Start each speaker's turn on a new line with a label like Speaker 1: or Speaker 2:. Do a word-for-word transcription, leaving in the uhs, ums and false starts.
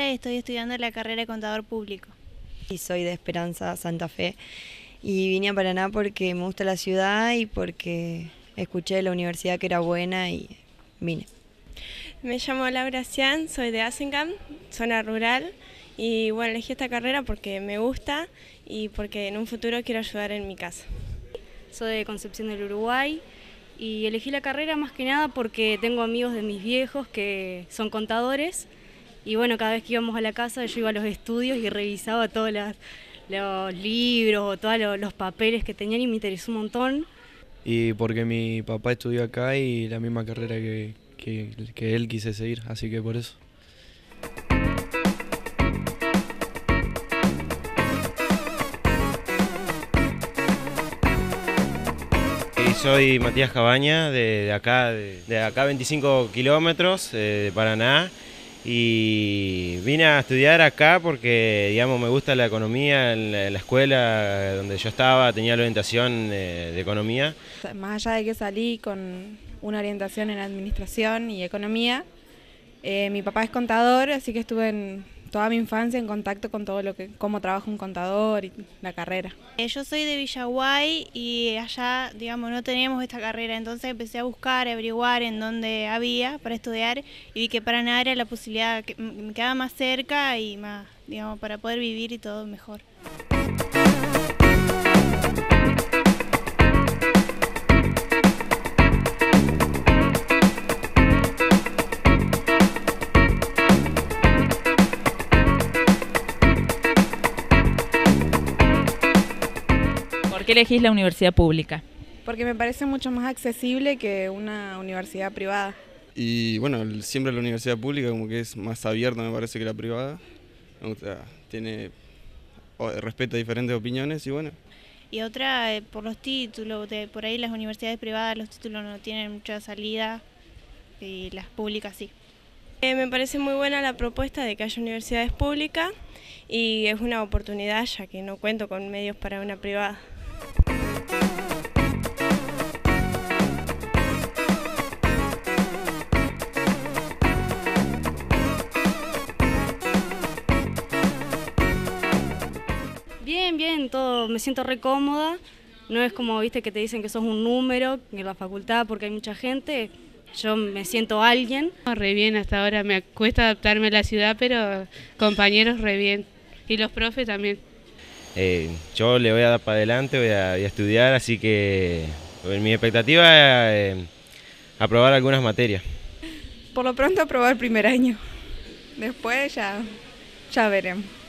Speaker 1: Isla y estoy estudiando la carrera de contador público.
Speaker 2: Y soy de Esperanza, Santa Fe, y vine a Paraná porque me gusta la ciudad y porque escuché de la universidad que era buena y vine.
Speaker 3: Me llamo Laura Cian, soy de Asingam, zona rural, y bueno, elegí esta carrera porque me gusta y porque en un futuro quiero ayudar en mi casa.
Speaker 4: Soy de Concepción del Uruguay y elegí la carrera más que nada porque tengo amigos de mis viejos que son contadores y bueno, cada vez que íbamos a la casa yo iba a los estudios y revisaba todos los, los libros o todos los, los papeles que tenían y me interesó un montón.
Speaker 5: Y porque mi papá estudió acá y la misma carrera que, que, que él quise seguir, así que por eso.
Speaker 6: Soy Matías Cabaña, de, de acá de, de acá veinticinco kilómetros, eh, de Paraná, y vine a estudiar acá porque digamos me gusta la economía. En la, en la escuela donde yo estaba tenía la orientación eh, de economía.
Speaker 7: Más allá de que salí con una orientación en administración y economía, eh, mi papá es contador, así que estuve en toda mi infancia en contacto con todo lo que, cómo trabaja un contador y la carrera.
Speaker 1: Yo soy de Villaguay y allá, digamos, no teníamos esta carrera, entonces empecé a buscar, a averiguar en dónde había para estudiar y vi que Paraná era la posibilidad, que me quedaba más cerca y más, digamos, para poder vivir y todo mejor.
Speaker 8: ¿Por qué elegís la universidad pública?
Speaker 7: Porque me parece mucho más accesible que una universidad privada.
Speaker 9: Y bueno, siempre la universidad pública como que es más abierta, me parece, que la privada. O sea, tiene respeto a diferentes opiniones y bueno.
Speaker 1: Y otra, eh, por los títulos, de, por ahí las universidades privadas los títulos no tienen mucha salida y las públicas sí.
Speaker 3: Eh, me parece muy buena la propuesta de que haya universidades públicas y es una oportunidad ya que no cuento con medios para una privada.
Speaker 4: Bien, bien, todo, me siento re cómoda, no es como, viste, que te dicen que sos un número en la facultad porque hay mucha gente, yo me siento alguien.
Speaker 10: Re bien, hasta ahora me cuesta adaptarme a la ciudad, pero compañeros re bien, y los profes también.
Speaker 6: Eh, yo le voy a dar para adelante, voy a, voy a estudiar, así que mi expectativa es eh, aprobar algunas materias.
Speaker 7: Por lo pronto aprobar el primer año, después ya, ya veremos.